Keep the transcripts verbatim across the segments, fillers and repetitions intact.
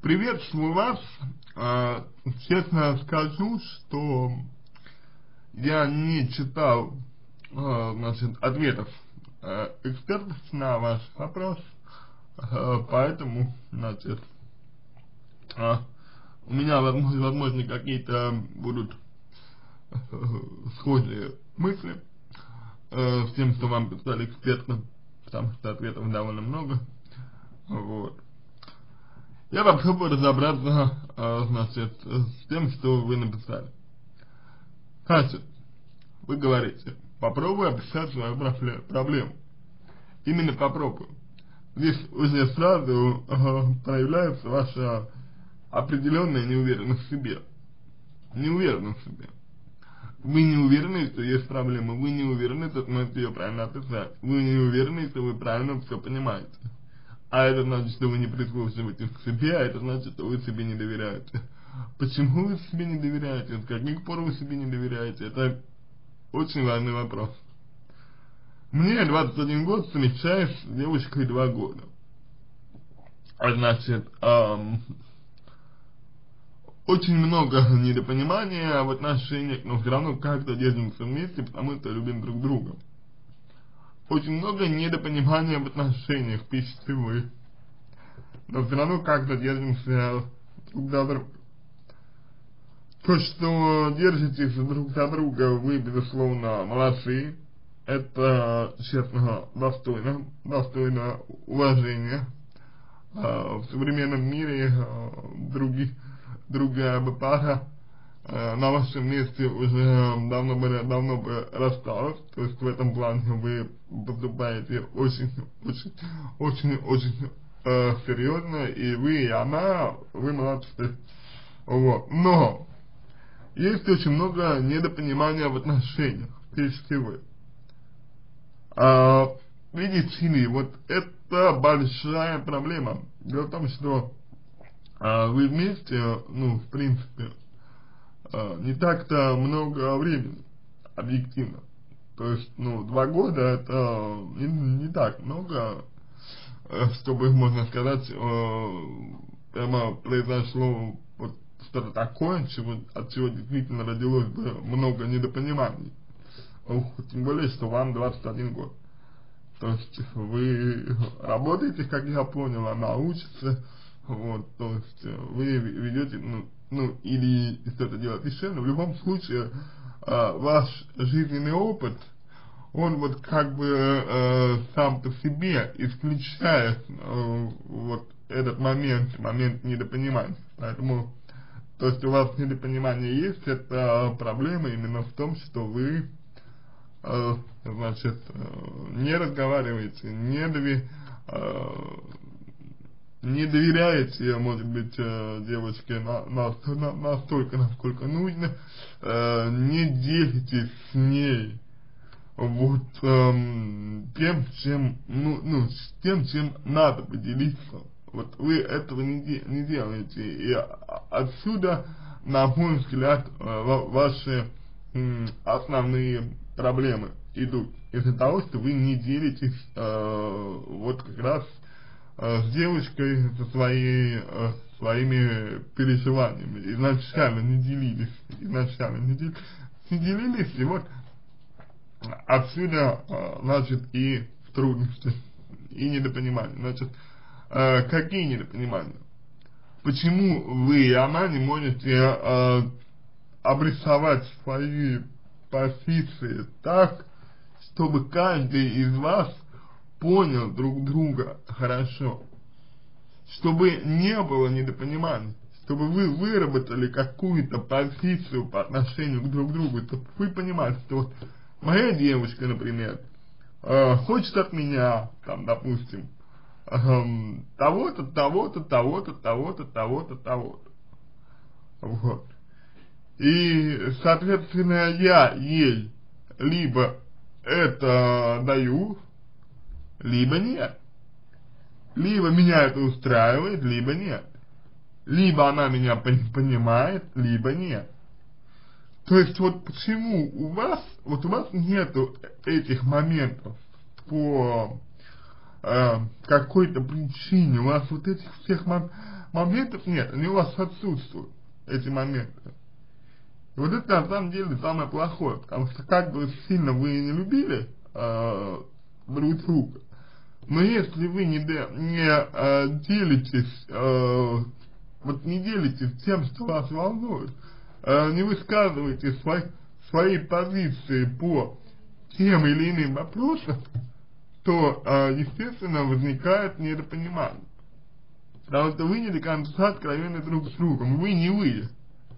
Приветствую вас. Э, честно скажу, что я не читал э, значит, ответов э, экспертов на ваш вопрос, э, поэтому, значит, э, у меня, возможно, возможно какие-то будут э, схожие мысли э, с тем, что вам писали эксперты, потому что ответов довольно много. Вот. Я попробую разобраться, э, значит, с тем, что вы написали. Значит, вы говорите, попробуй описать свою проблему. Именно попробую. Здесь уже сразу э, проявляется ваша определенная неуверенность в себе. Неуверенность в себе. Вы не уверены, что есть проблема, вы не уверены, что сможете ее правильно описать. Вы не уверены, что вы правильно все понимаете. А это значит, что вы не прислушиваетесь к себе, а это значит, что вы себе не доверяете. Почему вы себе не доверяете? С каких пор вы себе не доверяете? Это очень важный вопрос. Мне двадцать один год, встречаюсь с девушкой два года. А значит, эм, очень много недопонимания в отношениях, но все равно как-то держимся вместе, потому что любим друг друга. Очень много недопонимания в отношениях, пишите вы. Но все равно как-то держимся друг за друга. То, что держитесь друг за друга, вы, безусловно, молодцы. Это, честно, достойно, достойно уважения. В современном мире других, другая бы пара на вашем месте уже давно бы, давно бы рассталась. То есть в этом плане вы поступаете очень, очень, очень, очень э, серьезно, и вы, и она, вы молодцы. Вот. Но есть очень много недопонимания в отношениях, пишите вы. А, видите ли, вот это большая проблема. Дело в том, что а, вы вместе, ну, в принципе, не так-то много времени, объективно. То есть, ну, два года это не, не так много, чтобы, можно сказать, прямо произошло вот что-то такое, чего, от чего действительно родилось бы много недопониманий. Тем более, что вам двадцать один год. То есть, вы работаете, как я понял, она учится, вот, то есть, вы ведете, ну, ну, или что-то делать еще, но в любом случае, э, ваш жизненный опыт, он вот как бы э, сам по себе исключает э, вот этот момент, момент недопонимания. Поэтому то, что у вас недопонимание есть, это проблема именно в том, что вы, э, значит, э, не разговариваете, не дови, э, не доверяете, может быть, девочке на, на, на, настолько, насколько нужно, э, не делитесь с ней вот э, тем, чем, ну, ну, с тем, чем надо поделиться. Вот вы этого не, де, не делаете, и отсюда, на мой взгляд, ваши э, основные проблемы идут из-за того, что вы не делитесь э, вот как раз с девочкой, со своей, э, своими переживаниями. Изначально не делились, изначально не делились, не делились, и вот отсюда, э, значит, и трудности, и недопонимания. Значит, э, какие недопонимания? Почему вы и она не можете э, обрисовать свои позиции так, чтобы каждый из вас понял друг друга хорошо, чтобы не было недопонимания, чтобы вы выработали какую-то позицию по отношению к друг другу, чтобы вы понимали, что вот моя девушка, например, э, хочет от меня, там, допустим, э, того-то, того-то, того-то, того-то, того-то, того-то. Вот. И, соответственно, я ей либо это даю, либо нет. Либо меня это устраивает, либо нет. Либо она меня понимает, либо нет. То есть вот почему у вас, вот у вас нету этих моментов по э, какой-то причине, у вас вот этих всех мом моментов нет, они у вас отсутствуют, эти моменты. И вот это на самом деле самое плохое, потому что как бы сильно вы не любили э, друг друга, но если вы не, де, не э, делитесь, э, вот не делитесь тем, что вас волнует, э, не высказываете свои, свои позиции по тем или иным вопросам, то, э, естественно, возникает недопонимание. Потому что вы не до конца откровенны друг с другом, вы не вы.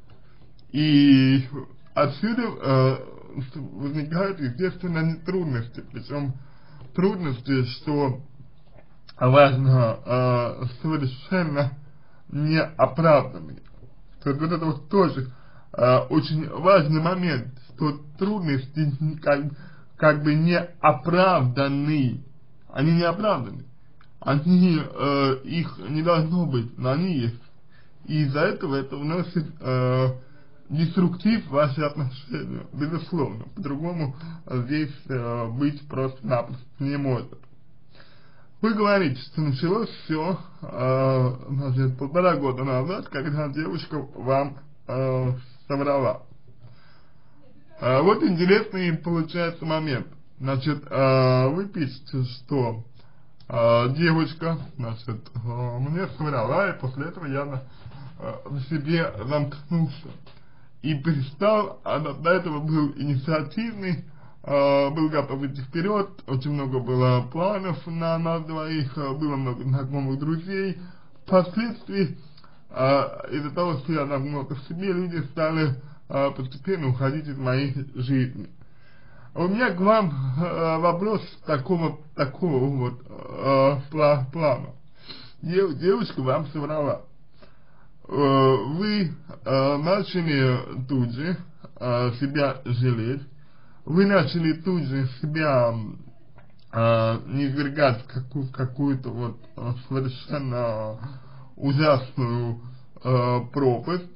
И отсюда э, возникают, естественно, трудности, причем трудности, что важно, э, совершенно неоправданные. То есть вот это вот тоже э, очень важный момент, что трудности как, как бы не оправданы, они не оправданы, они, э, их не должно быть, но они есть. И из-за этого это вносит э, деструктив в ваши отношения, безусловно. По-другому здесь э, быть просто-напросто не может. Вы говорите, что началось все, э, значит, полтора года назад, когда девушка вам э, соврала. Э, вот интересный получается момент. Значит, э, вы пишете, что э, девочка, значит, э, мне соврала, и после этого я на, э, на себе замкнулся. И перестал, а до, до этого был инициативный, э, был готов идти вперед, очень много было планов на нас двоих, э, было много знакомых друзей. Впоследствии, э, из-за того, что я замкнулся в себе, люди стали э, постепенно уходить из моей жизни. У меня к вам э, вопрос такого, такого вот э, плана. Дев, девушка вам соврала. Вы э, начали тут же э, себя жалеть, вы начали тут же себя э, низвергать в, какую, в какую-то вот э, совершенно ужасную э, пропасть.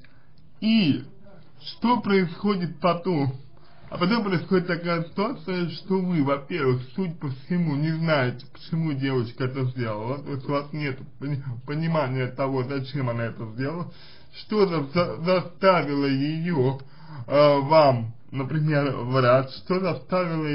И что происходит потом? А потом происходит такая ситуация, что вы, во-первых, суть по всему, не знаете, почему девочка это сделала, то есть у вас нет понимания того, зачем она это сделала, что за, заставило ее э, вам, например, врать, что заставило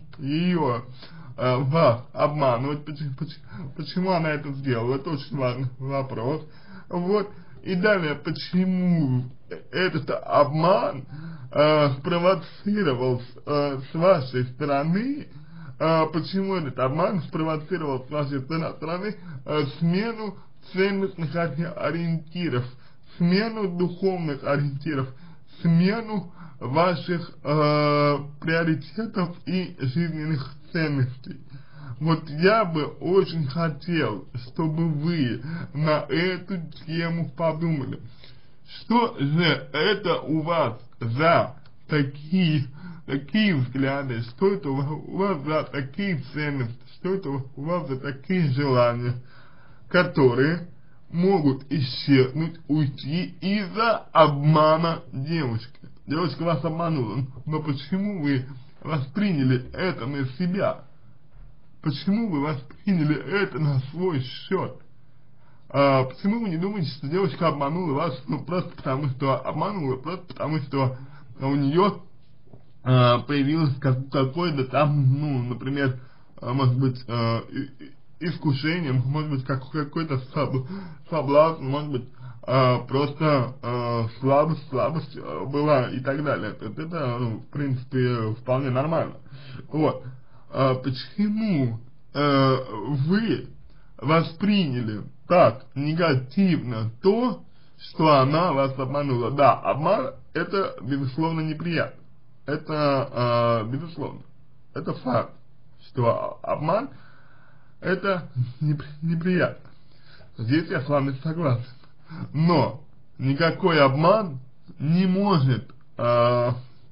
ее э, вас обманывать, почему, почему она это сделала, это очень важный вопрос. Вот. И далее, почему этот обман э, спровоцировал э, с вашей стороны, э, почему этот обман спровоцировал с вашей стороны э, смену ценностных ориентиров, смену духовных ориентиров, смену ваших э, приоритетов и жизненных ценностей. Вот я бы очень хотел, чтобы вы на эту тему подумали. Что же это у вас за такие, такие взгляды, что это у вас за такие ценности, что это у вас за такие желания, которые могут исчезнуть, уйти из-за обмана девушки. Девушка вас обманула, но почему вы восприняли это на себя? Почему вы восприняли это на свой счет? А, почему вы не думаете, что девочка обманула вас, ну, просто потому, что обманула, просто потому, что у нее а, появилось как, какое-то там, ну, например, а, может быть, а, искушение, может быть, как, какой-то соблазн, может быть, а, просто а, слабость, слабость была и так далее. Это, это ну, в принципе, вполне нормально. Вот. А почему э, вы восприняли так негативно то, что она вас обманула? Да, обман — это, безусловно, неприятно. Это, э, безусловно, это факт, что обман — это неприятно. Здесь я с вами согласен. Но никакой обман не может э,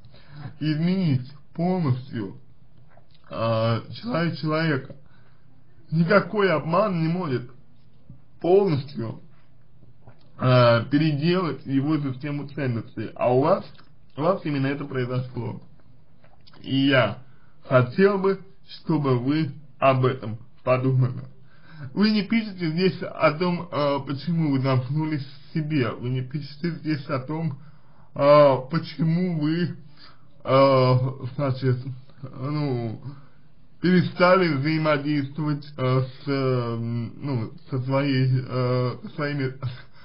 изменить полностью Человек, человека. Никакой обман не может полностью э, переделать его систему ценностей. А у вас, у вас именно это произошло. И я хотел бы, чтобы вы об этом подумали. вы не пишете здесь о том, э, почему вы замкнулись в себе, вы не пишете здесь о том, э, почему вы, э, значит, ну, перестали взаимодействовать э, с, э, ну, со своей, э, своими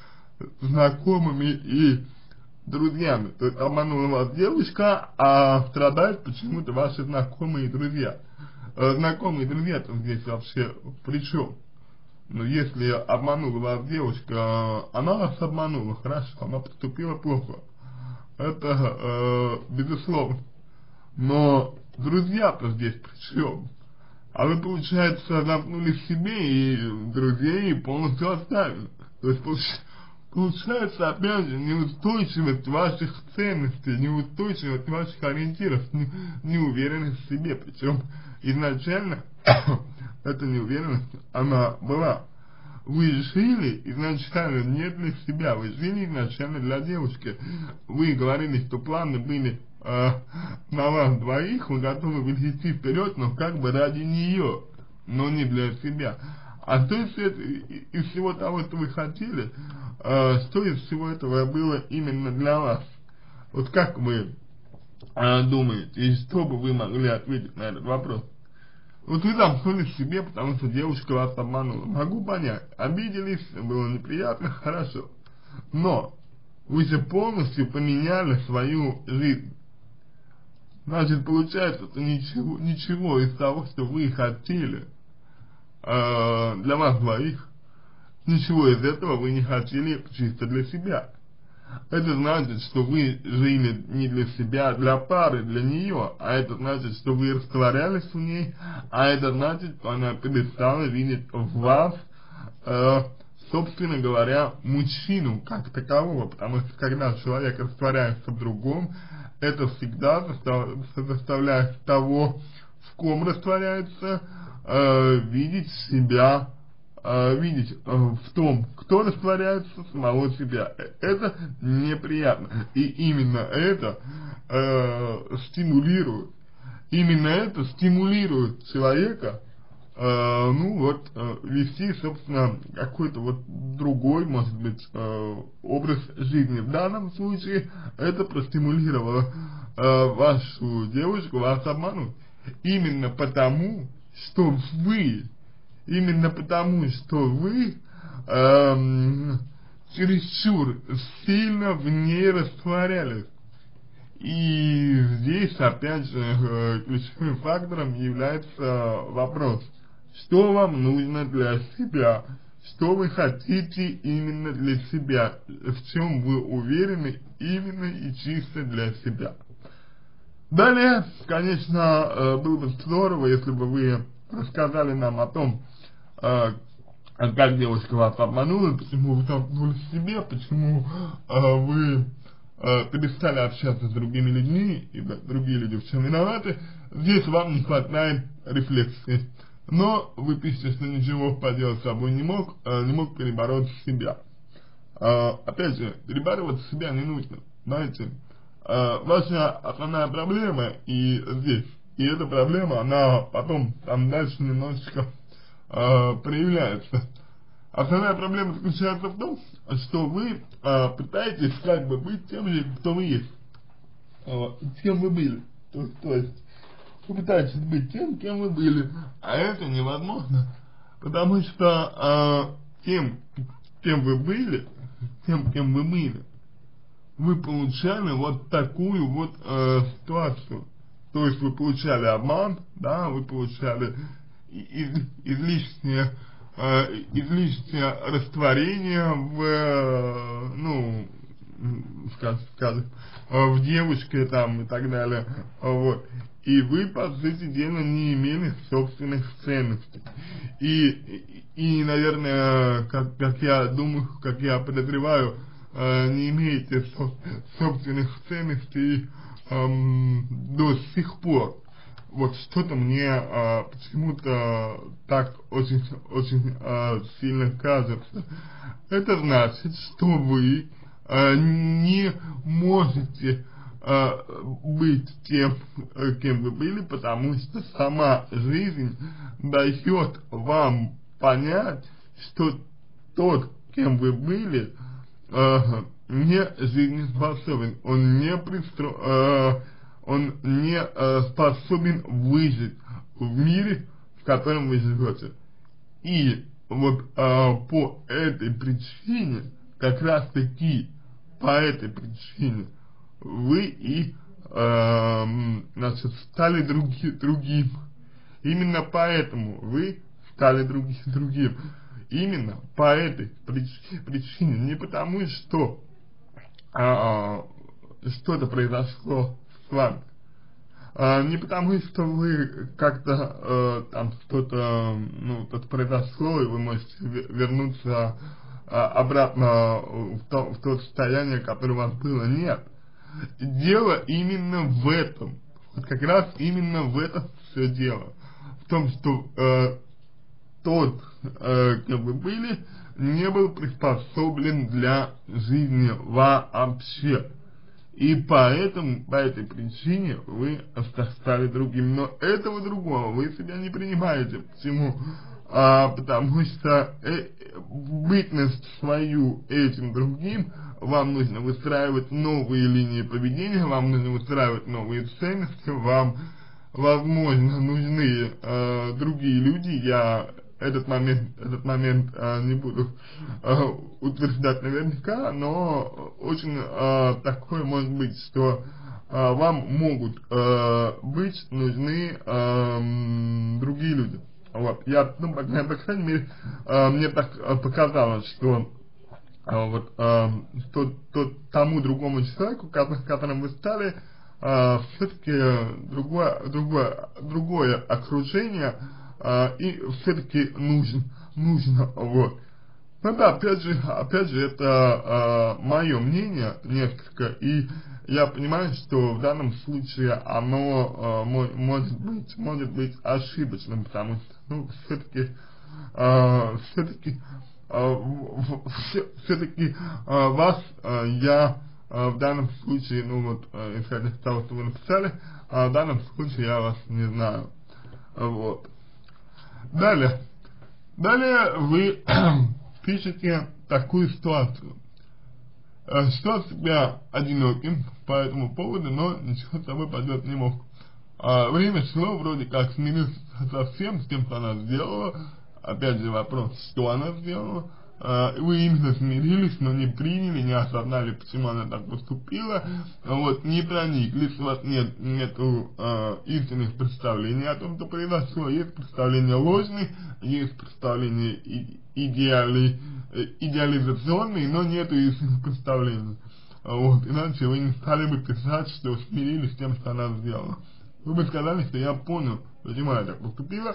знакомыми и друзьями. То есть обманула вас девушка, а страдают почему-то ваши знакомые и друзья. Э, знакомые и друзья-то здесь вообще при чем? Ну, если обманула вас девушка, она вас обманула, хорошо, она поступила плохо. Это э, безусловно. Но друзья-то здесь при чем? А вы, получается, замкнули в себе и друзей полностью оставили. То есть, получается, опять же, неустойчивость ваших ценностей, неустойчивость ваших ориентиров, не, неуверенность в себе. Причем изначально эта неуверенность, она была. Вы жили изначально не для себя, вы жили изначально для девушки. Вы говорили, что планы были э, на вас двоих, вы готовы были идти вперед, но как бы ради нее, но не для себя. А что из, из всего того, что вы хотели, э, что из всего этого было именно для вас? Вот как вы э, думаете, и что бы вы могли ответить на этот вопрос? Вот вы замкнулись в себе, потому что девушка вас обманула. Могу понять. Обиделись, было неприятно, хорошо. Но вы же полностью поменяли свою жизнь. Значит, получается, что ничего, ничего из того, что вы хотели э, для вас двоих, ничего из этого вы не хотели чисто для себя. Это значит, что вы жили не для себя, а для пары, для нее, а это значит, что вы растворялись в ней, а это значит, что она перестала видеть в вас, э, собственно говоря, мужчину как такового, потому что когда человек растворяется в другом, это всегда заставляет того, в ком растворяется, э, видеть себя, видеть э, в том, кто растворяется, самого себя. Это неприятно. И именно это э, стимулирует, именно это стимулирует человека, э, ну вот, э, вести, собственно, какой-то вот другой, может быть, э, образ жизни. В данном случае это простимулировало э, вашу девушку вас обмануть. Именно потому, что вы Именно потому, что вы эм, чересчур сильно в ней растворялись. И здесь, опять же, э, ключевым фактором является вопрос, что вам нужно для себя, что вы хотите именно для себя, в чем вы уверены именно и чисто для себя. Далее, конечно, э, было бы здорово, если бы вы рассказали нам о том, Uh, как девушка вас обманула, почему вы замкнулись в себе, почему uh, вы uh, перестали общаться с другими людьми, и другие люди в чем виноваты. Здесь вам не хватает рефлексии. Но вы пишете, что ничего поделать с собой не мог, uh, не мог перебороть себя. Uh, опять же, перебарывать себя не нужно. Знаете, uh, ваша основная проблема и здесь, и эта проблема, она потом там дальше немножечко Uh, проявляется. Основная проблема заключается в том, что вы uh, пытаетесь как бы быть тем же, кто вы есть, uh, кем вы были. То, то есть вы пытаетесь быть тем, кем вы были, а это невозможно, потому что uh, тем, кем вы были, тем, кем вы были, вы получали вот такую вот uh, ситуацию. То есть вы получали обман, да, вы получали Из, излишнее, э, излишнее растворение в, э, ну, скажем, скажем, в девушке там и так далее, вот, и вы, по сути дела, не имели собственных ценностей, и, и, и наверное, как, как я думаю, как я подозреваю, э, не имеете со, собственных ценностей э, до сих пор. Вот что-то мне а, почему-то так очень, очень а, сильно кажется. Это значит, что вы а, не можете а, быть тем, кем вы были, потому что сама жизнь дает вам понять, что тот, кем вы были, э, не жизнеспособен, он не пристро... э, он не э, способен выжить в мире, в котором вы живете. И вот э, по этой причине, как раз таки по этой причине, вы и э, значит, стали други, другим. Именно поэтому вы стали други, другим. Именно по этой причине, причине. Не потому, что э, что-то произошло с вами. А, не потому, что вы как-то э, там что-то, ну, что-то произошло, и вы можете вернуться э, обратно в то, в то состояние, которое у вас было. Нет. Дело именно в этом. Вот как раз именно в этом все дело. В том, что э, тот, э, кем вы были, не был приспособлен для жизни вообще. И поэтому, по этой причине вы стали другим. Но этого другого вы себя не принимаете. Почему? А, потому что э, бытность свою этим другим, вам нужно выстраивать новые линии поведения, вам нужно выстраивать новые ценности, вам, возможно, нужны э, другие люди. Я этот момент, этот момент э, не буду э, утверждать наверняка, но очень э, такое может быть, что э, вам могут э, быть нужны э, другие люди. Вот. Я, ну, по, по крайней мере, э, мне так э, показалось, что э, вот э, что, то, тому другому человеку, которым вы стали, э, все-таки другое, другое, другое окружение, Uh, и все-таки нужен, нужно, вот. Ну да, опять же, опять же, это uh, мое мнение несколько, и я понимаю, что в данном случае оно uh, может быть, может быть ошибочным, потому что, ну, все-таки, uh, все-таки, uh, все-таки uh, вас uh, я uh, в данном случае, ну вот, uh, исходя из того, что вы написали, uh, в данном случае я вас не знаю, вот. Далее, далее вы пишете такую ситуацию. Считал себя одиноким по этому поводу, но ничего с собой поделать не мог. А, время шло, вроде как смирился со всем, с тем, что она сделала. Опять же вопрос, что она сделала. Uh, вы именно смирились, но не приняли, не осознали, почему она так поступила, вот, не прониклись, у вас нет, нету uh, истинных представлений о том, что произошло, есть представления ложные, есть представления и, идеали, идеализационные, но нету истинных представлений, вот, иначе вы не стали бы писать, что смирились с тем, что она сделала. Вы бы сказали, что я понял, почему она так поступила,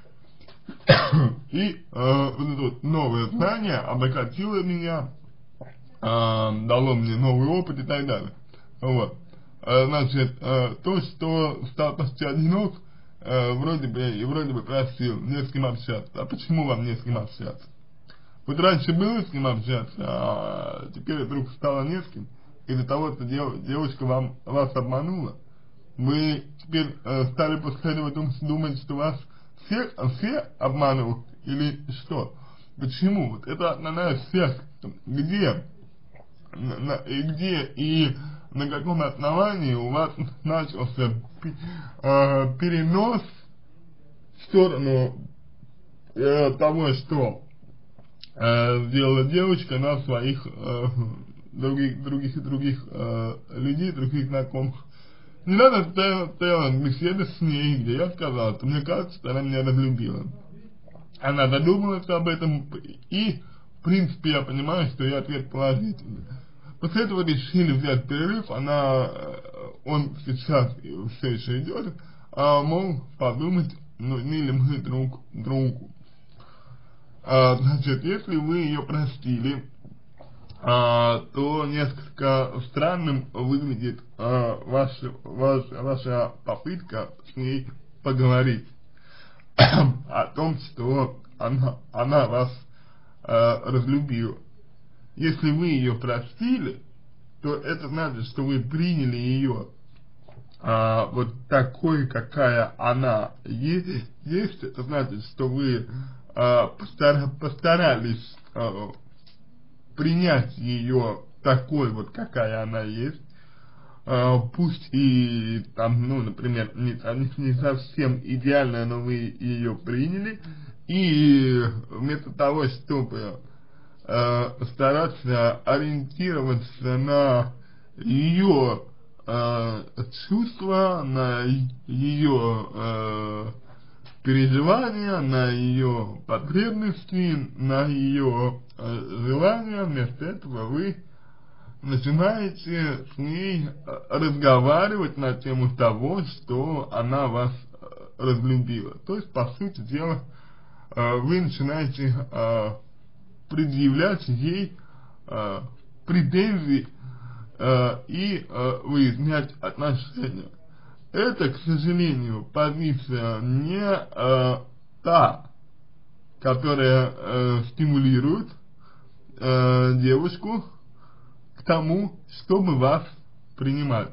и э, вот новое знание обогатило меня, э, дало мне новый опыт и так далее. Вот. Э, значит, э, то, что стал почти одинок, э, вроде бы и вроде бы просил не с кем общаться. А почему вам не с кем общаться? Вот раньше было с кем общаться, а теперь вдруг стало не с кем. Из-за того, что дев, девушка вам, вас обманула. Вы теперь э, стали последовательно думать, что вас Все, все обманывают или что? Почему? Вот это основная связь. Где, на, на, и где и на каком основании у вас начался э, перенос в сторону э, того, что э, сделала девочка на своих э, других, других, других э, людей, других знакомых. Недавно стояла беседа с ней, где я сказал, что мне кажется, что она меня разлюбила. Она задумалась об этом, и, в принципе, я понимаю, что ее ответ положительный. После этого решили взять перерыв, она, он сейчас все еще идет, а, мол, подумать, нужны ли мы друг другу. А, значит, если вы ее простили, А, то несколько странным выглядит а, ваша, ваша, ваша попытка с ней поговорить о том, что она, она вас а, разлюбила. Если вы ее простили, то это значит, что вы приняли ее а, вот такой, какая она есть, есть. Это значит, что вы э, постар, постарались э, принять ее такой вот, какая она есть, э, пусть и там, ну, например, не, не совсем идеальная, но вы ее приняли, и вместо того, чтобы э, стараться ориентироваться на ее э, чувства, на ее э, переживания, на ее потребности, на ее э, желания, вместо этого вы начинаете с ней разговаривать на тему того, что она вас разлюбила. То есть, по сути дела, э, вы начинаете э, предъявлять ей э, претензии э, и э, выяснять отношения. Это, к сожалению, позиция не э, та, которая э, стимулирует э, девушку к тому, чтобы вас принимать.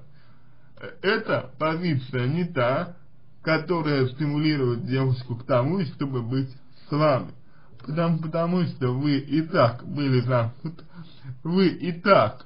Эта позиция не та, которая стимулирует девушку к тому, чтобы быть с вами. Потому, потому что вы и так были замкнуты, вы и так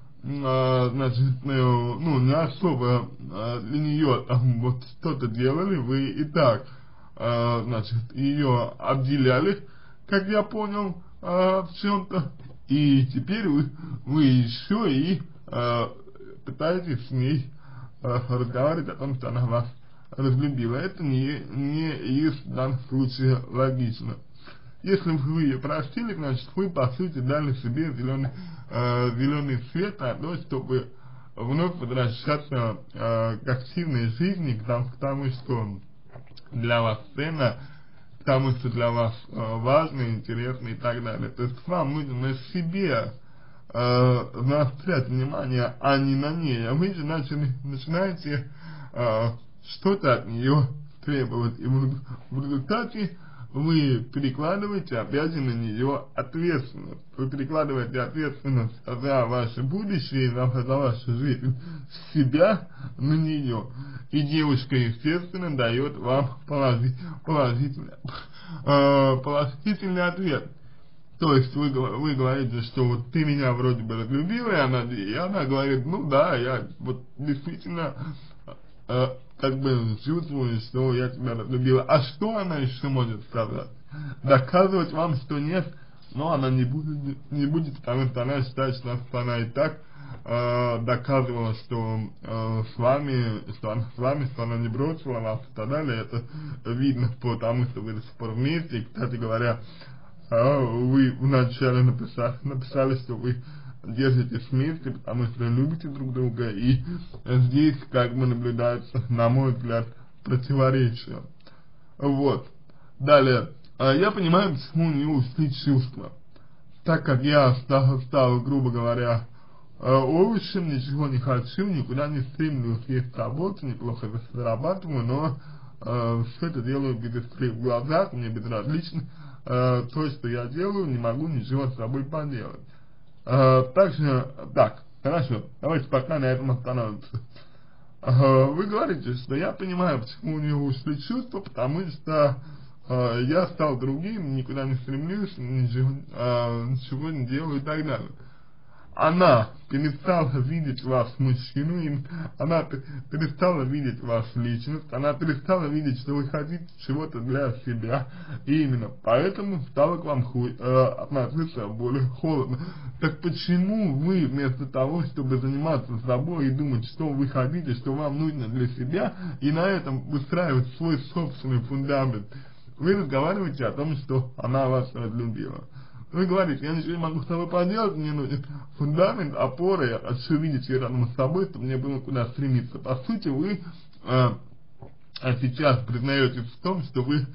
э, значит, э, ну, не особо э, для нее там вот что-то делали, вы и так э, значит, ее обделяли, как я понял, э, в чем-то, и теперь вы, вы еще и э, пытаетесь с ней э, разговаривать о том, что она вас разлюбила. Это не, не есть в данном случае логично. Если вы ее простили, значит, вы, по сути, дали себе зеленый, э, зеленый свет на то, чтобы вновь возвращаться э, к активной жизни, к тому, к тому, что для вас ценно, к тому, что для вас э, важно, интересно и так далее. То есть вам нужно на себе э, заострять внимание, а не на ней. А вы же начали, начинаете э, что-то от нее требовать. И в, в результате вы перекладываете опять же на нее ответственность. Вы перекладываете ответственность за ваше будущее, за, за вашу жизнь с себя на нее. И девушка, естественно, дает вам положи, положительный, э, положительный ответ. То есть вы, вы говорите, что вот ты меня вроде бы разлюбила, и она, и она говорит, ну да, я вот действительно э, как бы чувствую, что я тебя разлюбила. А что она еще может сказать? Доказывать вам, что нет, но она не будет, не будет, потому что она считает, что она и так э, доказывала, что э, с вами, что она с вами, что она не бросила вас и так далее. Это видно потому, что вы до сих пор вместе. И, кстати говоря, э, вы вначале написали, написали, что вы держитесь вместе, потому что любите друг друга, и здесь как бы наблюдается, на мой взгляд, противоречие. Вот. Далее. Я понимаю, почему у нее ушли чувства. Так как я стал, стал грубо говоря, овощем, ничего не хочу, никуда не стремлюсь, есть работа, неплохо зарабатываю, но э, все это делаю без искры в глазах, мне безразлично, э, то, что я делаю, не могу ничего с собой поделать. Uh, также, так, хорошо, давайте пока на этом остановимся. Uh, вы говорите, что я понимаю, почему у нее ушли чувства, потому что uh, я стал другим, никуда не стремлюсь, ничего, uh, ничего не делаю и так далее. Она перестала видеть вас мужчину, и она перестала видеть вас личность, она перестала видеть, что вы хотите чего-то для себя, и именно поэтому стала к вам хуй, э, относиться более холодно. Так почему вы вместо того, чтобы заниматься собой и думать, что вы хотите, что вам нужно для себя, и на этом выстраивать свой собственный фундамент, вы разговариваете о том, что она вас разлюбила? Вы говорите, я ничего не могу с тобой поделать, мне нужен фундамент, опора, я хочу видеть ее рядом с собой, чтобы мне было куда стремиться. По сути, вы э, сейчас признаетесь в том, что вы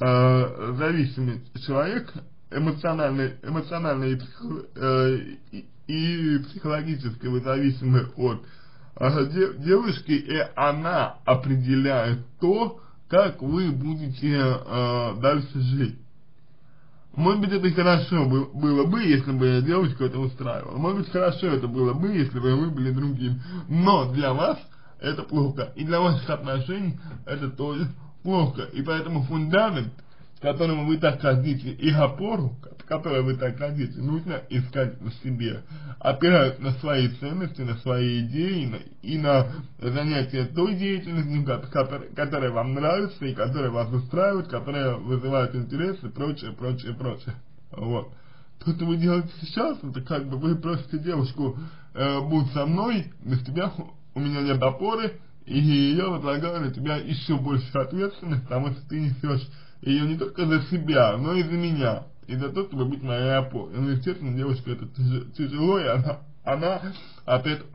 э, зависимый человек, эмоционально, эмоционально и, психо, э, и, и психологически вы зависимы от э, де, девушки, и она определяет то, как вы будете э, дальше жить. Может быть, это и хорошо было бы, если бы девушка это устраивала. Может быть, хорошо это было бы, если бы вы были другим. Но для вас это плохо. И для ваших отношений это тоже плохо. И поэтому фундамент которому вы так хотите, и опору, которую вы так хотите, нужно искать в себе, опираясь на свои ценности, на свои идеи на, и на занятие той деятельностью, которая, которая вам нравится и которая вас устраивает, которая вызывает интерес и прочее, прочее, прочее. Вот. То, что вы делаете сейчас, это как бы вы просите девушку, э, будь со мной, без тебя у меня нет опоры, и я возлагаю на тебя еще больше ответственности, потому что ты несешь ее не только за себя, но и за меня, и за то, чтобы быть моей опорой. Ну, естественно, девушка это тяжело, и она, она от этого,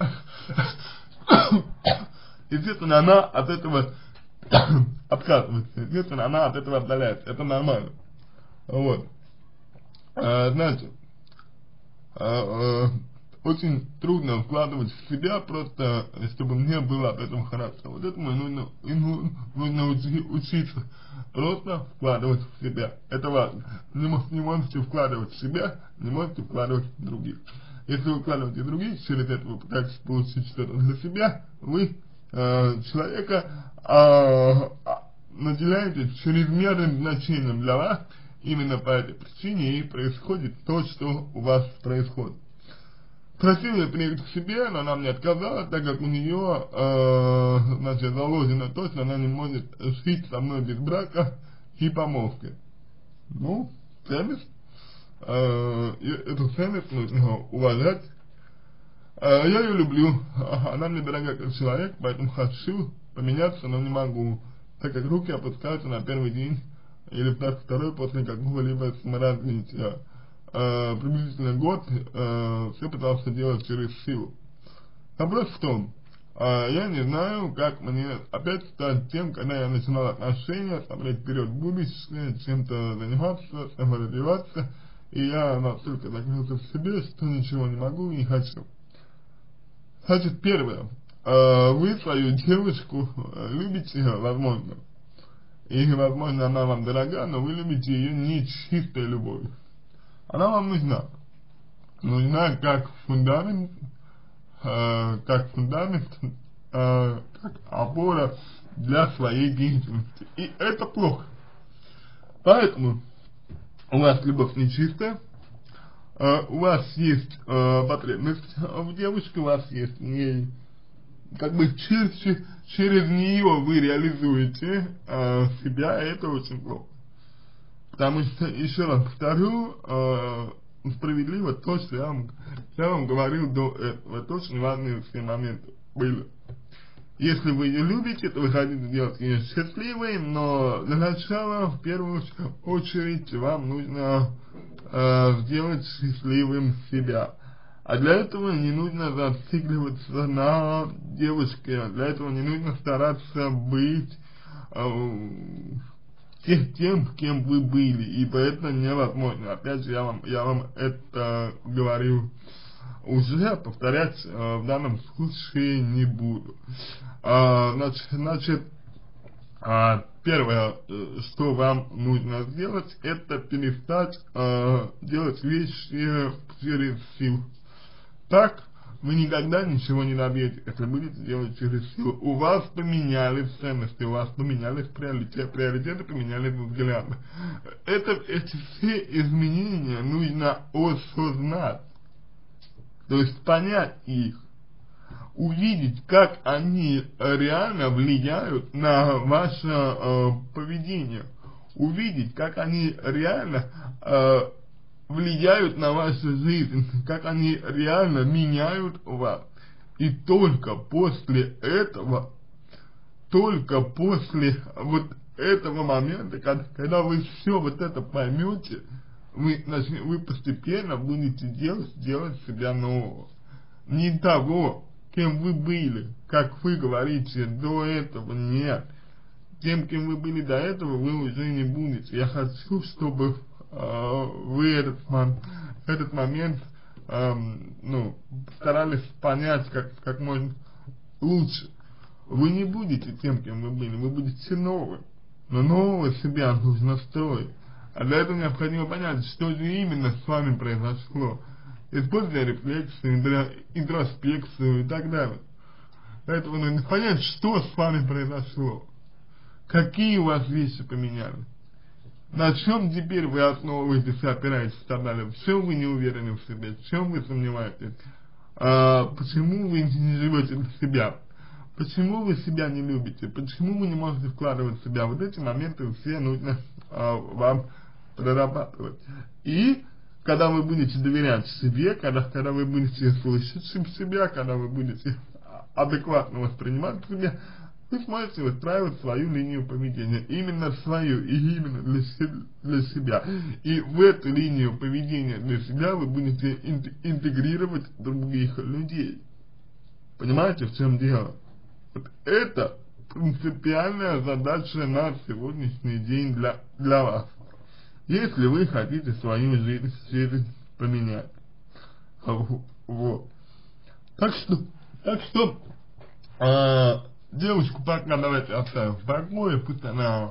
естественно, она от этого отказывается, естественно, она от этого отдаляется, это нормально. Вот. А, знаете, а, а, очень трудно вкладывать в себя, просто чтобы мне было от этого хорошо. Вот этому и нужно, и нужно учи, учиться, просто вкладывать в себя. Это важно. Не, не можете вкладывать в себя, не можете вкладывать в других. Если вы вкладываете в других, через это вы пытаетесь получить что-то для себя, вы э, человека э, наделяете чрезмерным значением для вас. Именно по этой причине и происходит то, что у вас происходит. Просила я приехать к себе, но она мне отказала, так как у нее, э, значит, заложено то, что она не может жить со мной без брака и помолвки. Ну, ценность, э, эту ценность нужно уважать. Э, я ее люблю, она мне дорога как человек, поэтому хочу поменяться, но не могу, так как руки опускаются на первый день или второй после какого-либо саморазвития. Э, приблизительно год э, все пытался делать через силу. Вопрос в том, э, я не знаю, как мне опять стать тем, когда я начинал отношения, смотреть вперед в будущее, чем-то заниматься, саморазвиваться, и я настолько закрылся в себе, что ничего не могу и не хочу. Значит, первое, э, вы свою девушку любите, возможно, и, возможно, она вам дорога, но вы любите ее не чистой любовью. Она вам нужна. Нужна как фундамент, э, как фундамент, э, как опора для своей деятельности. И это плохо. Поэтому у вас любовь нечистая, э, у вас есть э, потребность в девушке, у вас есть не как бы через, через нее вы реализуете э, себя, и это очень плохо. Потому что, еще раз повторю, э, справедливо то, что я вам, я вам говорил до этого, это очень важные все моменты были. Если вы ее любите, то вы хотите сделать ее счастливой, но для начала, в первую очередь, вам нужно э, сделать счастливым себя. А для этого не нужно зацикливаться на девушке, для этого не нужно стараться быть э, тем, кем вы были, ибо это невозможно. Опять же, я вам, я вам это говорю уже, повторять э, в данном случае не буду. А, значит, значит а, первое, что вам нужно сделать, это перестать э, делать вещи через силу. Так вы никогда ничего не добьетесь, если будете делать через силу. У вас поменялись ценности, у вас поменялись приоритеты, приоритеты поменялись взгляды. Это, эти все изменения нужно осознать, то есть понять их, увидеть, как они реально влияют на ваше э, поведение, увидеть, как они реально э, влияют на вашу жизнь, как они реально меняют вас. И только после этого, только после вот этого момента, когда, когда вы все вот это поймете, вы, значит, вы постепенно будете делать, делать себя нового. Не того, кем вы были, как вы говорите, до этого, нет. Тем, кем вы были до этого, вы уже не будете. Я хочу, чтобы вы этот, этот момент эм, ну, старались понять как, как можно лучше. Вы не будете тем, кем вы были, вы будете новым. Но нового себя нужно строить. А для этого необходимо понять, что же именно с вами произошло. Используя рефлексию, интроспекцию и так далее. Для этого нужно понять, что с вами произошло. Какие у вас вещи поменялись. На чем теперь вы основываетесь и опираетесь и так далее? В чем вы не уверены в себе? В чем вы сомневаетесь? А, почему вы не живете для себя? Почему вы себя не любите? Почему вы не можете вкладывать в себя? Вот эти моменты все нужно а, вам прорабатывать. И когда вы будете доверять себе, когда, когда вы будете слышать себя, когда вы будете адекватно воспринимать себя, вы сможете выстраивать свою линию поведения, именно свою и именно для, для себя. И в эту линию поведения для себя вы будете интегрировать других людей. Понимаете, в чем дело? Вот это принципиальная задача на сегодняшний день для, для вас. Если вы хотите свою жизнь, жизнь поменять. Вот. Так что, так что, а, девушку пока давайте оставим в покое, пусть она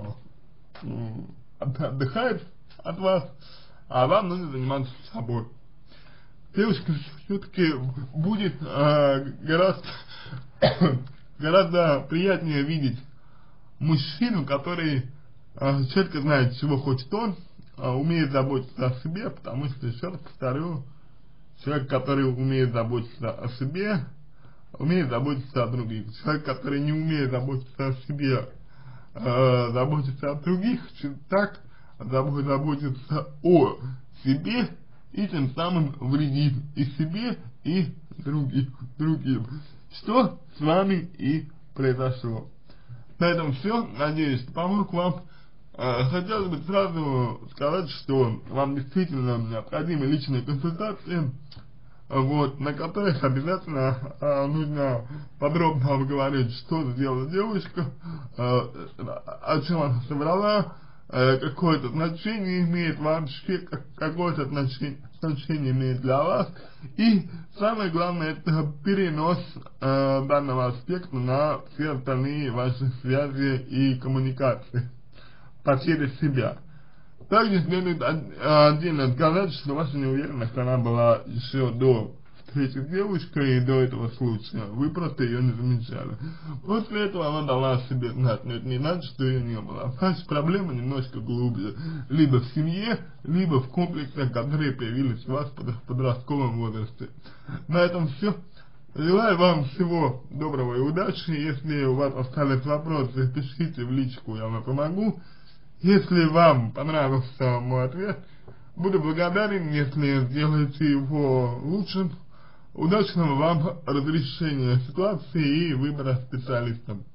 отдыхает от вас, а вам нужно заниматься собой. Девушка все-таки будет а, гораздо, гораздо приятнее видеть мужчину, который а, четко знает, чего хочет он, а, умеет заботиться о себе, потому что, еще раз повторю, человек, который умеет заботиться о себе, умеет заботиться о других. Человек, который не умеет заботиться о себе, э, заботиться о других, так заботиться о себе и тем самым вредит и себе, и другим, другим. Что с вами и произошло. На этом все. Надеюсь, что помог вам. Э, хотелось бы сразу сказать, что вам действительно необходимы личные консультации, вот, на которых обязательно э, нужно подробно обговорить, что сделала девушка, э, о чем она собрала, э, какое-то значение имеет вообще, как, какое-то значение, значение имеет для вас, и самое главное, это перенос э, данного аспекта на все остальные ваши связи и коммуникации, потери себя. Также следует отдельно сказать, что ваша неуверенность, она была еще до встречи с девушкой и до этого случая. Вы просто ее не замечали. После этого она дала о себе знать, но это не значит, что ее не было. Значит, проблема немножко глубже. Либо в семье, либо в комплексах, которые появились у вас в подростковом возрасте. На этом все. Желаю вам всего доброго и удачи. Если у вас остались вопросы, пишите в личку, я вам помогу. Если вам понравился мой ответ, буду благодарен, если сделаете его лучшим. Удачного вам разрешения ситуации и выбора специалиста.